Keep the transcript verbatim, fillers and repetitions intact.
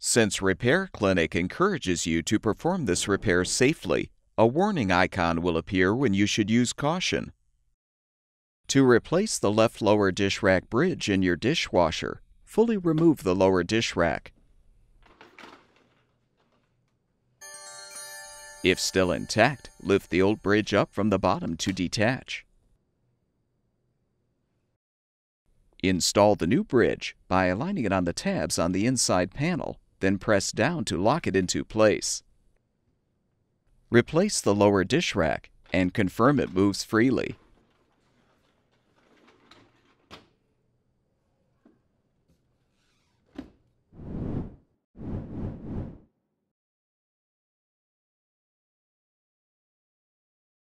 Since Repair Clinic encourages you to perform this repair safely, a warning icon will appear when you should use caution. To replace the left lower dish rack bridge in your dishwasher, fully remove the lower dish rack. If still intact, lift the old bridge up from the bottom to detach. Install the new bridge by aligning it on the tabs on the inside panel, then press down to lock it into place. Replace the lower dish rack and confirm it moves freely.